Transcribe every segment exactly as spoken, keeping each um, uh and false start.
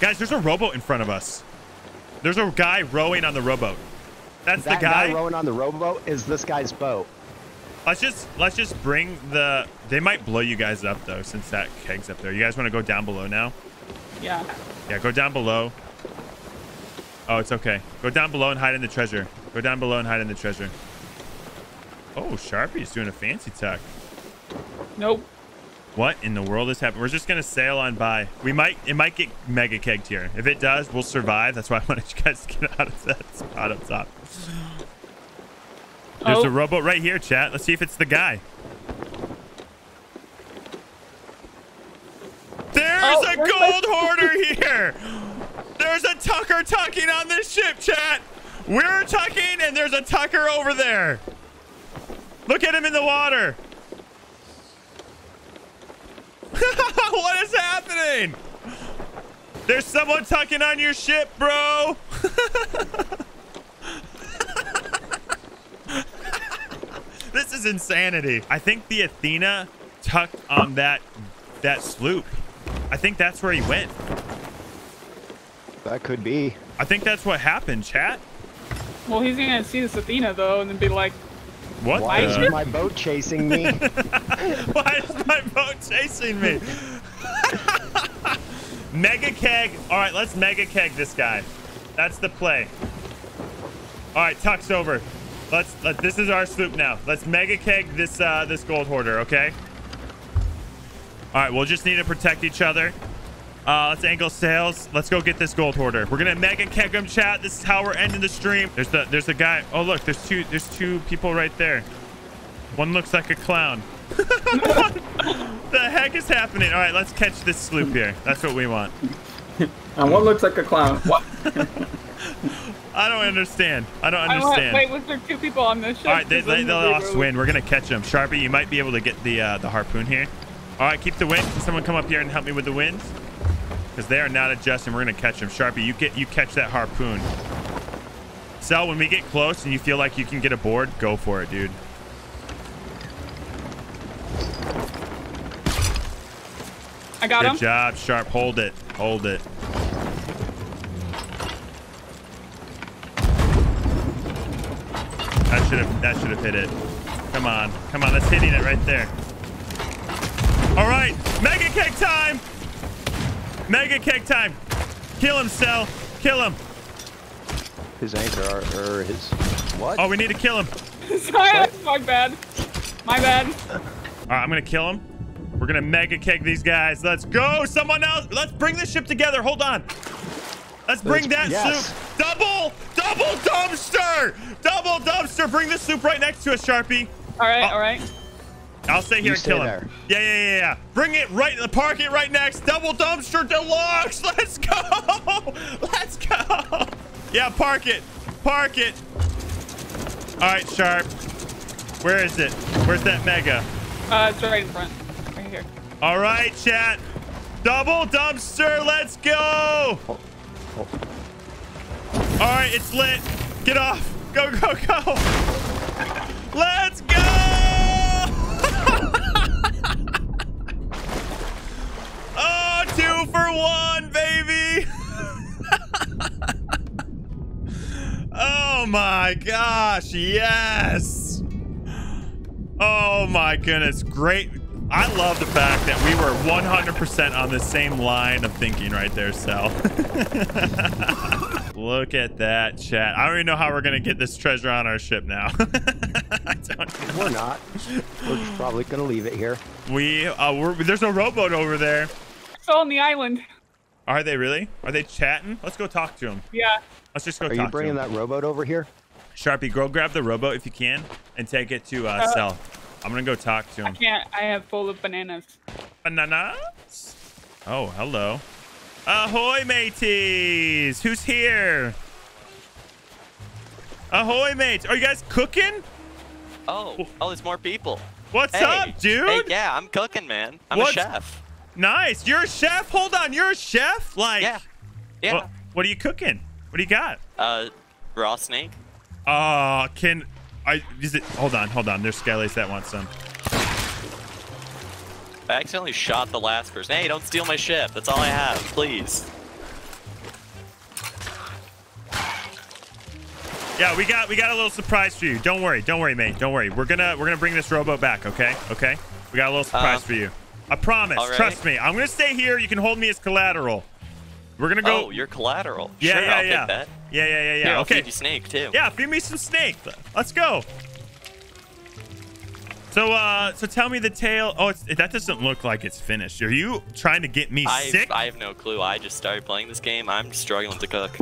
Guys, there's a rowboat in front of us. There's a guy rowing on the rowboat. That's that the guy. guy rowing on the rowboat is this guy's boat. Let's just let's just bring the. They might blow you guys up though, since that keg's up there. You guys want to go down below now? Yeah. Yeah, go down below. Oh, it's okay. Go down below and hide in the treasure. Go down below and hide in the treasure. Oh, Sharpie's doing a fancy tuck. Nope. What in the world is happening? We're just gonna sail on by. We might. It might get mega kegged here. If it does, we'll survive. That's why I wanted you guys to get out of that spot up top. There's oh. a rowboat right here, chat. Let's see if it's the guy. There's Oh, a gold hoarder here. There's a tucker tucking on this ship, chat. We're tucking, and there's a tucker over there. Look at him in the water. What is happening? There's someone tucking on your ship, bro. This is insanity. I think the Athena tucked on that that sloop. I think that's where he went. That could be. I think that's what happened, chat. Well, he's gonna see this Athena though, and then be like, What? Why the? is my boat chasing me? Why is my boat chasing me? Mega keg. All right, let's mega keg this guy. That's the play. All right, tuck's over. Let's. Let, this is our sloop now. Let's mega keg this uh, this gold hoarder. Okay. All right, we'll just need to protect each other. Uh, let's angle sails. Let's go get this gold hoarder. We're gonna mega keg him, chat. This is how we're ending the stream. There's the there's a guy. Oh look, there's two there's two people right there. One looks like a clown. What the heck is happening? All right, let's catch this sloop here. That's what we want. And one looks like a clown. What? I don't understand. I don't I want, understand. wait, was there two people on this ship? All right, they, they, Because they then lost really- wind. We're gonna catch them. Sharpie, you might be able to get the uh, the harpoon here. All right, keep the wind. Can someone come up here and help me with the wind? Because they are not adjusting. We're gonna catch them. Sharpie, you get you catch that harpoon. Sel, when we get close and you feel like you can get aboard, go for it, dude. I got Good him. job, Sharp. Hold it. Hold it. That should have that should have hit it. Come on. Come on. That's hitting it right there. All right. Mega keg time. Mega keg time. Kill him, Sel. Kill him. His anchor or, or his what? Oh, we need to kill him. Sorry, that's my bad. My bad. All right, I'm gonna kill him. We're gonna mega keg these guys. Let's go. Someone else. Let's bring this ship together. Hold on. Let's bring that yes. soup. Double, double dumpster. Double dumpster. Bring this soup right next to us, Sharpie. All right, Oh. all right. I'll stay here You and stay kill him. there. Yeah, yeah, yeah, yeah. Bring it right. Park it right next. Double dumpster deluxe. Let's go. Let's go. Yeah, park it. Park it. All right, Sharp. Where is it? Where's that mega? Uh, it's right in front. Right here. All right, chat. Double dumpster. Let's go. Oh, oh. All right, it's lit. Get off. Go, go, go. Let's go. Oh, two for one, baby. Oh my gosh, yes. Oh my goodness, great. I love the fact that we were one hundred percent on the same line of thinking right there, Sal. Look at that, chat. I don't even know how we're going to get this treasure on our ship now. I don't know. We're not. We're just probably gonna leave it here. We, uh, we're, there's a rowboat over there. It's on the island. Are they really? Are they chatting? Let's go talk to them. Yeah. Let's just go Are talk you to bringing them. that rowboat over here? Sharpie, go grab the rowboat if you can and take it to uh, Uh, Sel. I'm going to go talk to I him. can't. I have full of bananas. Bananas? Oh, hello. Ahoy, mateys! Who's here? Ahoy, mates! Are you guys cooking? Oh, oh, there's more people. What's Hey, up, dude? Hey, yeah, I'm cooking, man. I'm What's- a chef. Nice. You're a chef? Hold on. You're a chef? Like, Yeah. Yeah. What, what are you cooking? What do you got? Uh, raw snake. Uh, can I? Is it? Hold on. Hold on. There's skellies that want some. I accidentally shot the last person. Hey, don't steal my ship. That's all I have, please. Yeah, we got we got a little surprise for you. Don't worry, don't worry, mate. Don't worry. We're gonna we're gonna bring this rowboat back. Okay, okay. We got a little surprise Um, for you. I promise. all right. Trust me. I'm gonna stay here. You can hold me as collateral. We're gonna go. Oh, you're collateral. Yeah, sure, yeah, I'll yeah. take that. Yeah, yeah, yeah, yeah. Here, I'll okay. feed you snake too. Yeah, feed me some snake. Let's go. So, uh, so tell me the tale. Oh, it's, that doesn't look like it's finished. Are you trying to get me I sick? I have no clue. I just started playing this game. I'm struggling to cook.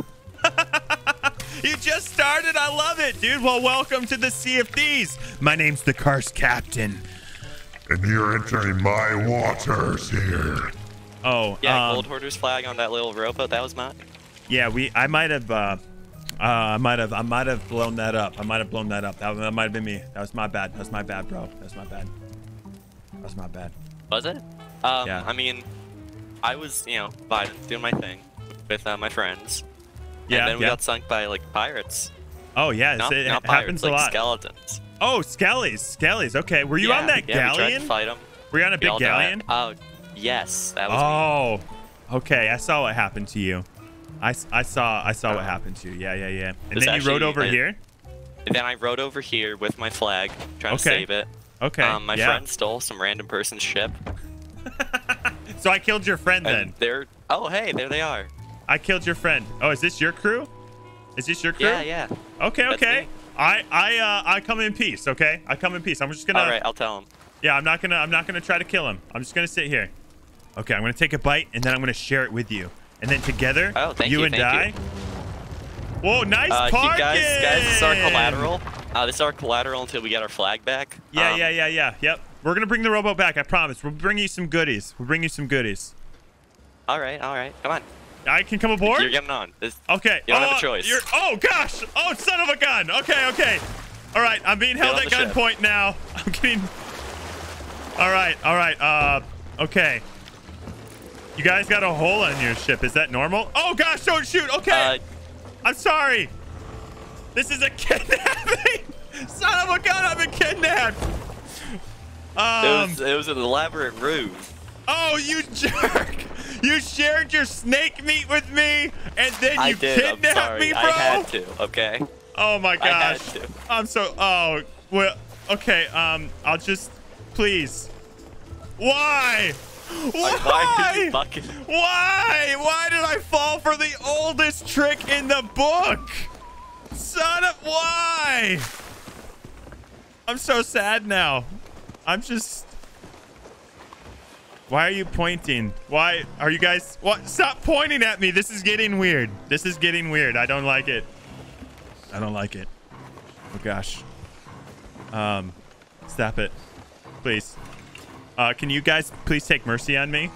You just started. I love it, dude. Well, welcome to the Sea of Thieves. My name's the Cursed Captain. And you're entering my waters here. Oh, Yeah, um, Gold Hoarder's flag on that little rowboat. That was mine. yeah. We, I might have, uh, uh, I might have, I might have blown that up. I might have blown that up. That, that might have been me. That was my bad. That was my bad, bro. That was my bad. That was my bad. Was it? Um, Yeah. I mean, I was, you know, vibing, doing my thing with uh, my friends. Yeah, And then we yeah. got sunk by like pirates. Oh yeah, Not, it not happens pirates, a like lot. skeletons. Oh, skellies, skellies. Okay, were you yeah, on that yeah, we tried galleon? to fight them. Were you on a We big all died. galleon? Oh, yes, that was me. Oh, okay. I saw what happened to you. I, s- I saw I saw what happened to you. Yeah, yeah, yeah. And It's then you rode actually- over I- here. And then I rode over here with my flag, trying to Okay. save it. Okay. Um, my yeah. friend stole some random person's ship. So I killed your friend then. And they're, oh, hey, there they are. I killed your friend. Oh, is this your crew? Is this your crew? Yeah, yeah. Okay, That's okay. me. I I uh I come in peace. Okay, I come in peace. I'm just gonna. All right, I'll tell them. Yeah, I'm not gonna. I'm not gonna try to kill him. I'm just gonna sit here. Okay, I'm gonna take a bite and then I'm gonna share it with you. And then together, Oh, thank you you, and thank I. you. Whoa, nice Uh, parking! you guys, guys, this is our collateral. Uh, this is our collateral until we get our flag back. Yeah, Um, yeah, yeah, yeah. Yep. We're gonna bring the rowboat back. I promise. We'll bring you some goodies. We'll bring you some goodies. All right, all right. Come on. I can come aboard. You're getting on. This, Okay. You don't oh, have a choice. You're, oh gosh. Oh, son of a gun. Okay, okay. All right. I'm being held on at the ship. gunpoint now. I'm getting. All right. All right. Uh. Okay. You guys got a hole on your ship. Is that normal? Oh gosh. Don't shoot. Okay. uh, I'm sorry. This is a kidnapping. Son of a gun. I've been kidnapped. it Um. was it was an elaborate ruse. Oh, you jerk. You shared your snake meat with me, and then you I did. I'm kidnapped sorry. me, bro. I had to. Okay. Oh my I had gosh. to. I'm so. Oh well. Okay. Um. I'll just. Please. Why? Why? Why are you bucking? Why? Why did I fall for the oldest trick in the book? Son of. Why? I'm so sad now. I'm just. Why are you pointing? Why are you guys? What? Stop pointing at me. This is getting weird. This is getting weird. I don't like it. I don't like it. Oh gosh. Um, stop it, please. Uh, can you guys please take mercy on me?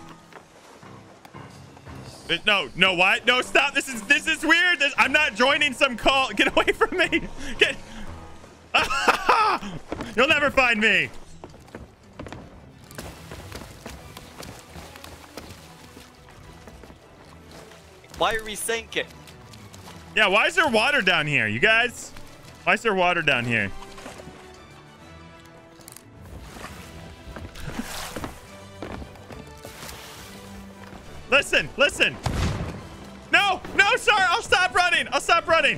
Uh, No, no, why? No, stop. This is this is weird. This, I'm not joining some cult. Get away from me. Get. You'll never find me. Why are we sinking? Yeah, why is there water down here, you guys? Why is there water down here? Listen, listen. No, no, sorry. I'll stop running. I'll stop running.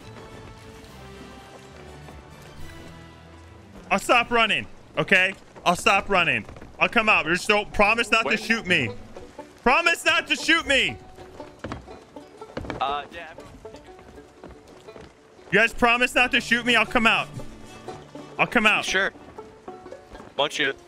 I'll stop running. Okay? I'll stop running. I'll come out. Just don't promise not When- to shoot me. Promise not to shoot me. Uh, yeah. You guys promise not to shoot me. I'll come out. I'll come out. Sure. Won't you?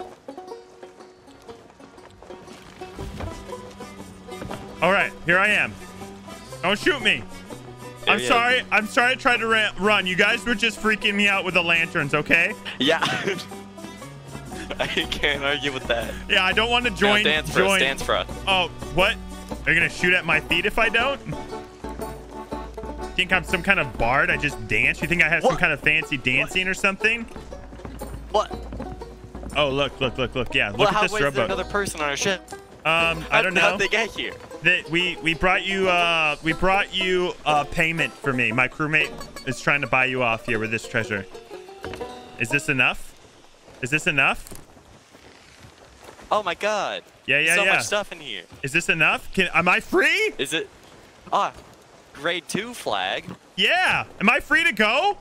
All right, here I am. Don't shoot me. There I'm he sorry. I'm sorry I tried to ra- run. You guys were just freaking me out with the lanterns, okay? Yeah. I can't argue with that. Yeah, I don't want to No, join. dance for us. join. Dance for us. Oh, what? Are you gonna shoot at my feet if I don't? Think I'm some kind of bard? I just dance? You think I have some What? kind of fancy dancing or something? What? Oh, look, look, look, look. Yeah, look Well, at how this was there rowboat. another person on our ship? Um, I don't know. How'd they get here? That we we brought you uh we brought you uh payment for me. My crewmate is trying to buy you off here with this treasure. Is this enough? Is this enough? Oh my god. Yeah, yeah, so yeah. much stuff in here. Is this enough? Can am I free? Is it? Ah, grade two flag. Yeah. Am I free to go?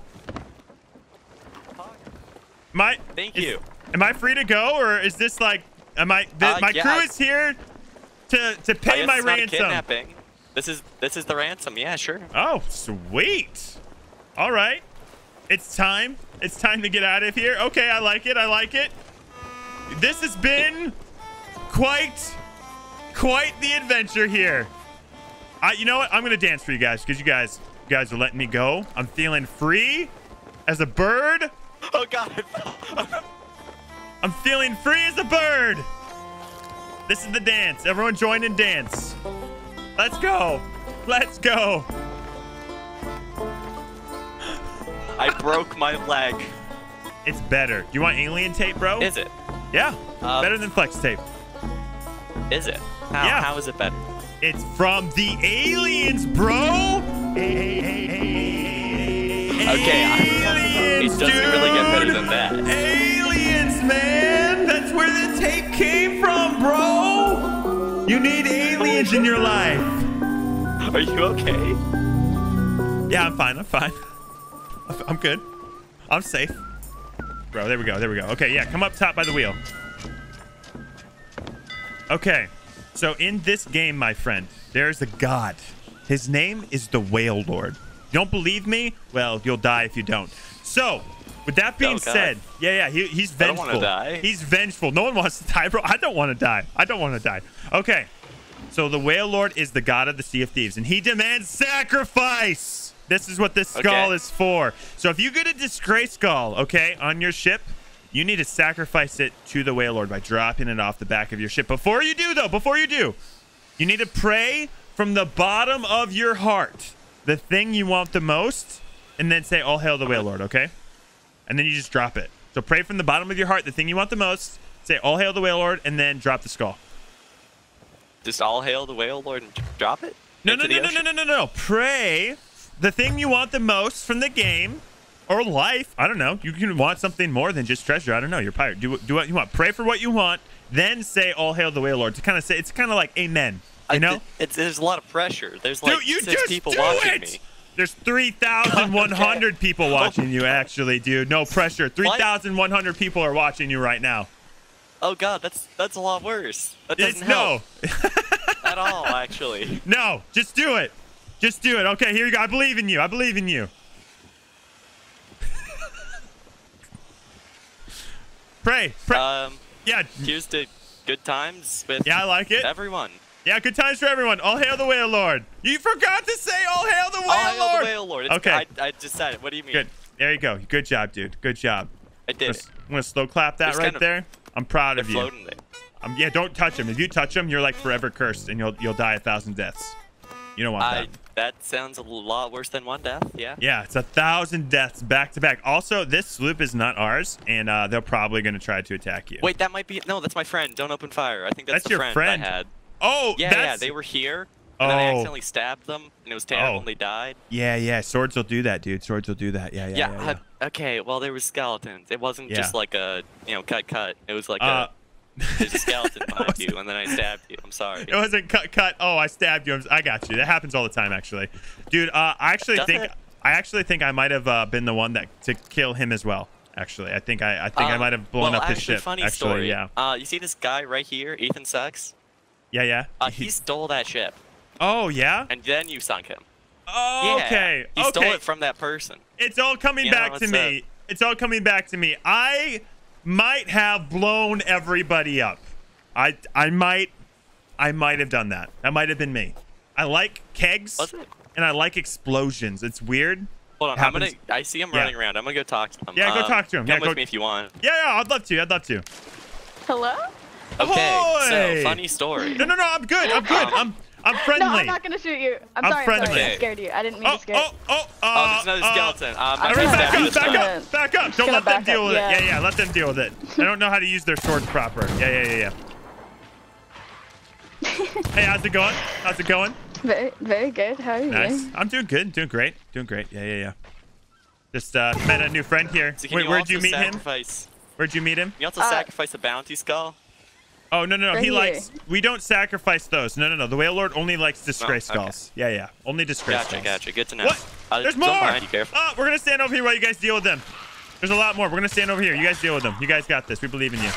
Am I? Thank is, you. Am I free to go, or is this like? Am I? The, Uh, my yeah, crew I- is here to to I pay guess my it's not a ransom. kidnapping. This is this is the ransom. Yeah, sure. Oh, sweet. All right. It's time. It's time to get out of here. Okay, I like it. I like it. This has been quite, quite the adventure here. I, you know what? I'm gonna dance for you guys because you guys, you guys are letting me go. I'm feeling free as a bird. Oh God. I'm feeling free as a bird. This is the dance. Everyone join and dance. Let's go. Let's go. I broke my leg. It's better. Do you want alien tape, bro? Is it? Yeah. Um, better than flex tape. Is it? How? Yeah. How is it better? It's from the aliens, bro. Hey, hey, hey, Okay, I- aliens, it doesn't really get better dude. than that. Aliens, man. That's where the tape came from, bro. You need aliens in your life. Are you okay? Yeah, I'm fine. I'm fine. I'm good. I'm safe. Bro, there we go. There we go. Okay, yeah, come up top by the wheel. Okay. So in this game, my friend, there's a god. His name is the Whale Lord. You don't believe me? Well, you'll die if you don't. So, with that being Oh, God. said, yeah, yeah, he, he's I don't vengeful. wanna die. He's vengeful. No one wants to die, bro. I don't want to die. I don't want to die. Okay. So the Whale Lord is the god of the Sea of Thieves, and he demands sacrifice. This is what this skull Okay. is for. So if you get a disgrace skull, okay, on your ship, you need to sacrifice it to the Whale Lord by dropping it off the back of your ship. Before you do, though, before you do, you need to pray from the bottom of your heart the thing you want the most, and then say, all hail the Whale Lord, okay? And then you just drop it. So pray from the bottom of your heart the thing you want the most, say, all hail the Whale Lord, and then drop the skull. Just all hail the Whale Lord and drop it? No, no, into no, the no, no, ocean? no, no, no. Pray the thing you want the most from the game or life. I don't know. You can want something more than just treasure. I don't know. You're a pirate. Do, do what you want. Pray for what you want, then say, all hail the Whale Lord. To kind of say, it's kind of like amen. You I- know? It's, there's a lot of pressure. There's like Dude, you six just people do watching it! me. There's three thousand one hundred Okay. people watching you, actually, dude. No pressure. three thousand one hundred people are watching you right now. Oh God, that's that's a lot worse. That doesn't It's, no. help at all, actually. No, just do it. Just do it. Okay, here you go. I believe in you. I believe in you. Pray. Pray. Um, yeah. here's to good times with Yeah, I like it. everyone. Yeah, good times for everyone. All hail the Whale Lord. You forgot to say all hail the Whale All hail Lord. the Whale Lord. It's, Okay. I, I just said it. What do you mean? Good. There you go. Good job, dude. Good job. I I'm did gonna, it. I'm gonna slow clap that Just right kind of- there. I'm proud They're of you. floating there. Um, yeah, don't touch him. If you touch him, you're like forever cursed, and you'll you'll die a thousand deaths. You don't want I, that. that sounds a lot worse than one death. Yeah. Yeah, it's a thousand deaths back to back. Also, this sloop is not ours, and uh, they're probably gonna try to attack you. Wait, that might be no. That's my friend. Don't open fire. I think that's, That's the your friend, friend. I had. Oh, Yeah, that's... yeah. They were here, and then I Oh. accidentally stabbed them, and it was terrible, Oh. and they died. Yeah, yeah. Swords will do that, dude. Swords will do that. Yeah, yeah, Yeah. yeah. yeah. I- okay. Well, there were skeletons. It wasn't Yeah. just like a you know cut cut. It was like Uh, a there's a skeleton behind was- you, and then I stabbed you. I'm sorry. It wasn't cut, cut. Oh, I stabbed you. I'm- I got you. That happens all the time, actually. Dude, uh, I actually Does think it? I actually think I might have uh, been the one that to kill him as well. Actually, I think I I think I Um, might have blown well, up his actually, ship. Funny actually, story. yeah, Uh, you see this guy right here, Ethan Sucks? yeah, yeah. Uh, he stole that ship, Oh, yeah. and then you sunk him. Oh, Yeah, okay. He okay. stole it from that person. It's all coming You know, back to it's me. It's all coming back to me. I might have blown everybody up. I I might I might have done that. That might have been me. I like kegs Was it? and I like explosions. It's weird. Hold on, Happens- I'm gonna. I see him Yeah. running around. I'm gonna go talk to him. Yeah, go Um, talk to him. Come Yeah, with go- me if you want. Yeah, yeah, I'd love to. I'd love to. Hello? Okay, Ahoy! so funny story. No, no, no. I'm good. I'm good. I'm I'm friendly. No, I'm not gonna shoot you. I'm, I'm sorry. friendly. I'm sorry. I Okay. scared you. I didn't mean Oh, to scare. oh, oh, uh, Oh, there's another uh, skeleton. Um, I'm I'm Everybody gonna back stab you up, this back time. up, back up. Don't gonna let them back deal up, with it. yeah. Yeah, yeah, let them deal with it. They don't know how to use their swords proper. Yeah, yeah, yeah, yeah. Hey, how's it going? How's it going? Very, very good. How are you? Nice. I'm doing good. Doing great. Doing great. Yeah, yeah, yeah. Just uh, met a new friend here. So can Wait, you where'd also you meet him? sacrifice, Where'd you meet him? Can you also Uh, sacrifice a bounty skull? Oh, no, no, no. Right he here. likes... We don't sacrifice those. No, no, no. The whale lord only likes disgrace Oh, okay. skulls. Yeah, yeah. Only disgrace Gotcha, skulls. gotcha. Good to know. What? Uh, There's jump more! behind you, careful. Oh, we're going to stand over here while you guys deal with them. There's a lot more. We're going to stand over here. You guys deal with them. You guys got this. We believe in you.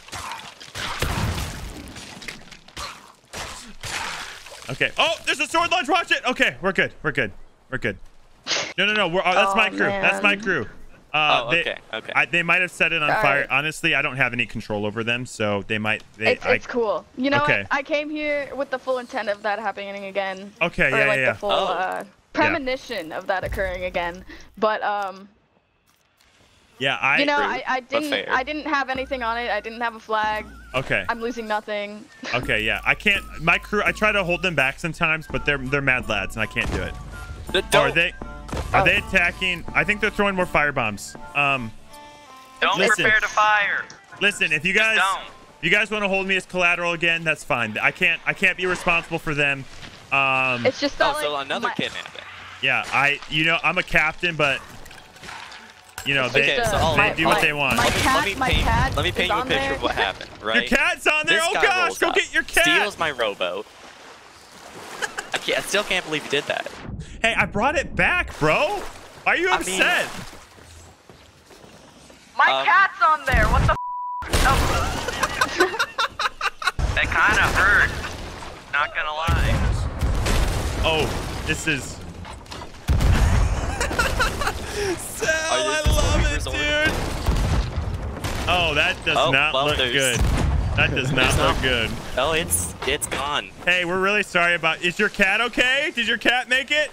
Okay. Oh, there's a sword launch. Watch it. Okay, we're good. We're good. We're good. No, no, no. We're, oh, that's Oh, my crew. That's my man. crew. Uh, Oh, they, okay, okay. I, they might have set it on All fire. right. Honestly, I don't have any control over them, so they might. They, It's, I, it's cool. You know Okay. what? I came here with the full intent of that happening again. Okay, or yeah, like yeah, yeah. the full Oh. uh, premonition of that occurring again. But um, yeah, I. you know, True, I, I but didn't fair. I didn't have anything on it. I didn't have a flag. Okay. I'm losing nothing. Okay, yeah. I can't. My crew. I try to hold them back sometimes, but they're they're mad lads, and I can't do it. D- Oh, Don't, are they? Are Oh. they attacking? I think they're throwing more fire bombs. Um, Don't Listen. prepare to fire. listen. If you guys, don't. if you guys want to hold me as collateral again, that's fine. I can't. I can't be responsible for them. Um, It's just Oh, that so like, another my, kidnapping. yeah. I. You know, I'm a captain, but you know, they Okay, so I'll- they my- do what my- they want. My Let me, cat, let me my paint, cat let me is paint you a on picture there. of what happened, right? Your cat's on there. This Oh guy gosh, rolls go up, get your cat. Steals my rowboat. I, can't, I still can't believe you did that. Hey, I brought it back, bro. Why are you I mean- upset? My Um, cat's on there. What the? F oh. That kind of hurt. Not gonna lie. Oh, this is. Sal, Are you I just love looking it, for someone? dude. Oh, that does Oh, not well, look there's- good. That does not There's look not- good. Oh, it's it's gone. Hey, we're really sorry about. Is your cat okay? Did your cat make it?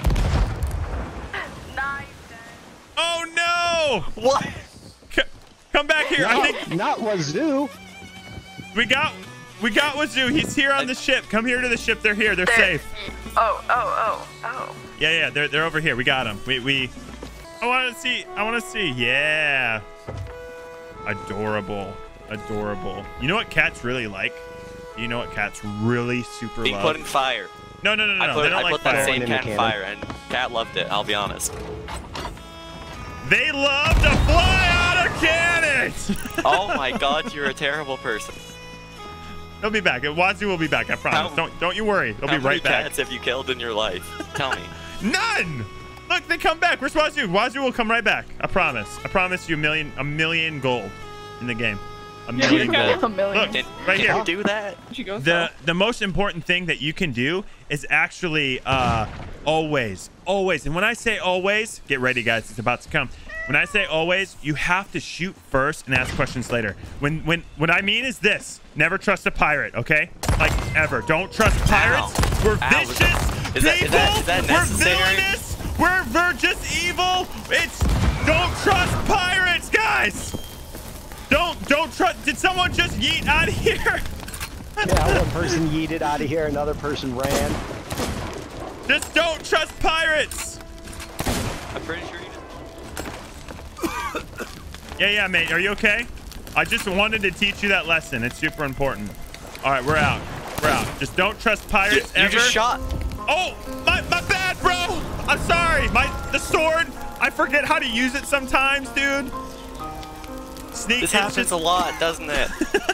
Nice. Oh no! What? C- come back here. I think Not Wazoo. we got we got Wazoo. He's here on the ship. Come here to the ship. They're here. They're safe. Oh, oh, oh, oh. Yeah, yeah. They're they're over here. We got them. We we. I want to see. I want to see. Yeah. Adorable. Adorable. You know what cats really like? You know what cats really super Being love? put in fire. No, no, no, no. I no. put, They don't I like put that fire. same In the cat in cannon. fire, and cat loved it. I'll be honest. They love to fly out of cannons. Oh my God, you're a terrible person. He'll be back. Wazoo will be back. I promise. How- don't don't you worry. He'll How be many right back. cats have you killed in your life? Tell me. None. Look, they come back. Where's Wazoo? Wazoo will come right back. I promise. I promise you a million a million gold in the game. A million got gold. A million. Look, Can, right can here. you do that? Did you go The the most important thing that you can do is actually uh always always and when I say always, get ready guys, it's about to come. When I say always, you have to shoot first and ask questions later. When when what I mean is this: never trust a pirate, okay? Like ever. Don't trust pirates. Ow. We're Ow, is vicious that- is that- people. is that- is that We're necessary? villainous. We're we're just evil. It's don't trust pirates, guys. Don't don't trust. Did someone just yeet out of here? Yeah, one person yeeted out of here, another person ran. Just don't trust pirates. I'm pretty sure you did. Yeah, yeah, mate. Are you okay? I just wanted to teach you that lesson. It's super important. All right, we're out. We're out. Just don't trust pirates You ever. just shot. Oh, my, my bad, bro. I'm sorry. My the sword. I forget how to use it sometimes, dude. Sneak. This it's happens just- a lot, doesn't it?